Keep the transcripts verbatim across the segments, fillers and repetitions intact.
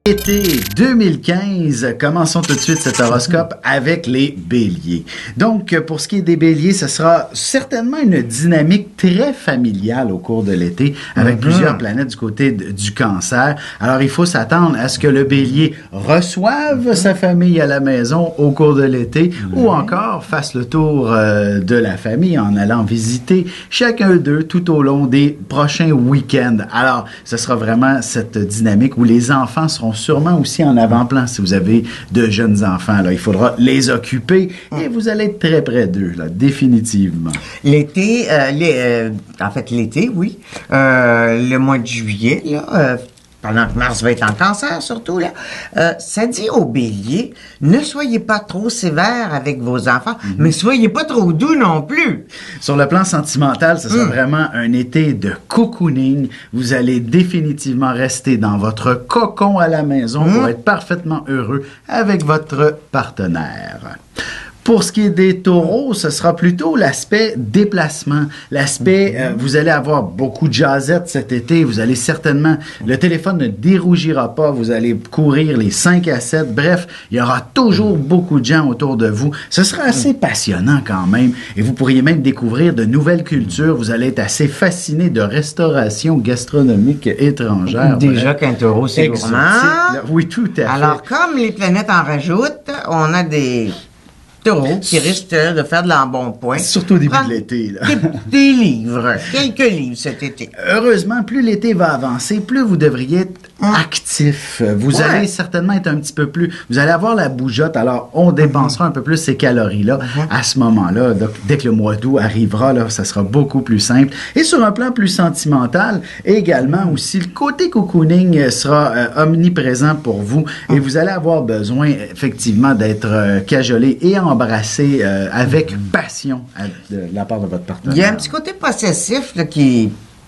Été deux mille quinze, commençons tout de suite cet horoscope avec les béliers. Donc, pour ce qui est des béliers, ce sera certainement une dynamique très familiale au cours de l'été, avec mm-hmm. plusieurs planètes du côté de, du cancer. Alors, il faut s'attendre à ce que le bélier reçoive mm-hmm. sa famille à la maison au cours de l'été, mm-hmm. ou encore fasse le tour euh, de la famille en allant visiter chacun d'eux tout au long des prochains week-ends. Alors, ce sera vraiment cette dynamique où les enfants seront sûrement aussi en avant-plan si vous avez de jeunes enfants. Là, il faudra les occuper et vous allez être très près d'eux, là, définitivement. L'été, euh, les, euh, en fait l'été, oui, euh, le mois de juillet, là, euh, pendant que Mars va être en cancer, surtout, là, euh, ça dit aux béliers, ne soyez pas trop sévères avec vos enfants, mm-hmm. mais soyez pas trop doux non plus. Sur le plan sentimental, ce sera mm. vraiment un été de cocooning. Vous allez définitivement rester dans votre cocon à la maison mm. pour être parfaitement heureux avec votre partenaire. Pour ce qui est des taureaux, ce sera plutôt l'aspect déplacement. L'aspect, mm-hmm. euh, vous allez avoir beaucoup de jasettes cet été. Vous allez certainement, le téléphone ne dérougira pas. Vous allez courir les cinq à sept. Bref, il y aura toujours beaucoup de gens autour de vous. Ce sera assez passionnant quand même. Et vous pourriez même découvrir de nouvelles cultures. Vous allez être assez fasciné de restauration gastronomique étrangère. Déjà qu'un taureau, c'est gourmand. Oui, tout à fait. Alors, comme les planètes en rajoutent, on a des taureaux qui risquent de faire de l'embonpoint. Surtout au début de l'été. Là. Des, des livres, quelques livres cet été. Heureusement, plus l'été va avancer, plus vous devriez être hum. actif. Vous ouais. allez certainement être un petit peu plus... Vous allez avoir la bougeotte, alors on dépensera mm-hmm. un peu plus ces calories-là mm-hmm. à ce moment-là. Donc, dès que le mois d'août arrivera, là, ça sera beaucoup plus simple. Et sur un plan plus sentimental, également aussi, le côté cocooning sera euh, omniprésent pour vous et vous allez avoir besoin, effectivement, d'être euh, cajolé et en embrasser euh, avec passion à, de, de la part de votre partenaire. Il y a un petit côté possessif là, qui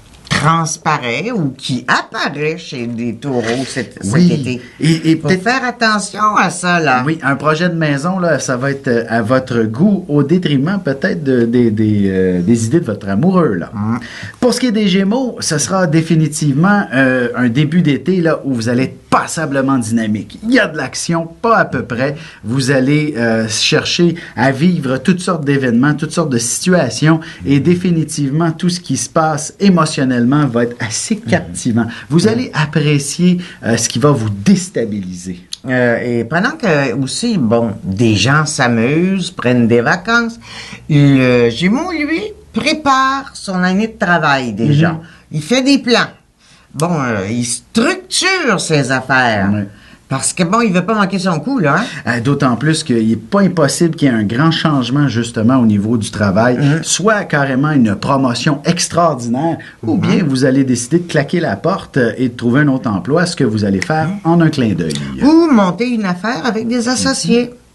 transparaît ou qui apparaît chez des taureaux cet, oui. cet été. Et, et faut faire attention à ça, là. Oui, un projet de maison, là, ça va être à votre goût au détriment peut-être de, de, de, de, euh, des idées de votre amoureux, là. Mmh. Pour ce qui est des Gémeaux, ce sera définitivement euh, un début d'été, là, où vous allez être passablement dynamique. Il y a de l'action, pas à peu près. Vous allez euh, chercher à vivre toutes sortes d'événements, toutes sortes de situations et définitivement tout ce qui se passe émotionnellement va être assez captivant. Vous allez apprécier euh, ce qui va vous déstabiliser. Euh, et pendant que aussi, bon, des gens s'amusent, prennent des vacances, le Gémeaux, lui, prépare son année de travail déjà. Mm-hmm. Il fait des plans. Bon, euh, il structure ses affaires. Oui. Parce que, bon, il veut pas manquer son coup, là. Hein? Euh, d'autant plus qu'il n'est pas impossible qu'il y ait un grand changement, justement, au niveau du travail. Mm-hmm. Soit carrément une promotion extraordinaire, mm-hmm. ou bien vous allez décider de claquer la porte et de trouver un autre emploi, ce que vous allez faire mm-hmm. en un clin d'œil. Ou monter une affaire avec des associés. Mm-hmm.